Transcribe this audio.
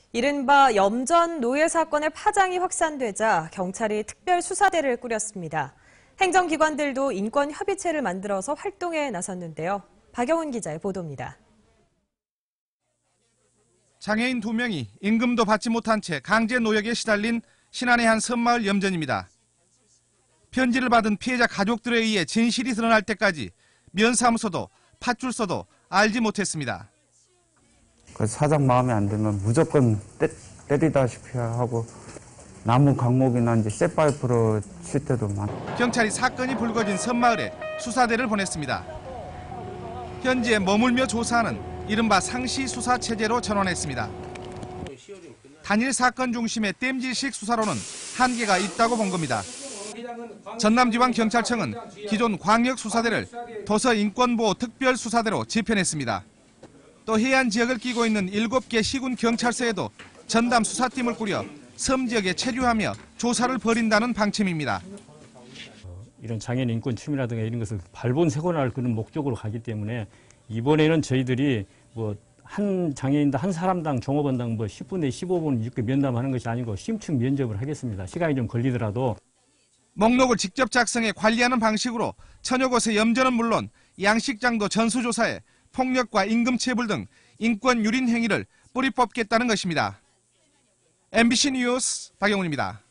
이른바 염전 노예 사건의 파장이 확산되자 경찰이 특별수사대를 꾸렸습니다. 행정기관들도 인권협의체를 만들어서 활동에 나섰는데요. 박영훈 기자의 보도입니다. 장애인 2명이 임금도 받지 못한 채 강제 노역에 시달린 신안의 한 섬마을 염전입니다. 편지를 받은 피해자 가족들에 의해 진실이 드러날 때까지 면사무소도 팥줄서도 알지 못했습니다. 사장 마음에 안 들면 무조건 때리다시피 하고 나무 강목이나 이제 쇠파이프로 칠 때도 많고. 경찰이 사건이 불거진 섬마을에 수사대를 보냈습니다. 현지에 머물며 조사하는 이른바 상시 수사 체제로 전환했습니다. 단일 사건 중심의 땜질식 수사로는 한계가 있다고 본 겁니다. 전남지방경찰청은 기존 광역수사대를 도서인권보호 특별수사대로 재편했습니다. 또 해안 지역을 끼고 있는 7개 시군 경찰서에도 전담 수사팀을 꾸려 섬 지역에 체류하며 조사를 벌인다는 방침입니다. 이런 장애인 인권 침해라든가 이런 것을 발본색원할 그런 목적으로 가기 때문에 이번에는 저희들이 한 장애인당 한 사람당 종업원당 10분에 15분 이렇게 면담하는 것이 아니고 심층 면접을 하겠습니다. 시간이 좀 걸리더라도. 목록을 직접 작성해 관리하는 방식으로 천여 곳의 염전은 물론 양식장도 전수조사해 폭력과 임금체불 등 인권 유린 행위를 뿌리 뽑겠다는 것입니다. MBC 뉴스 박영훈입니다.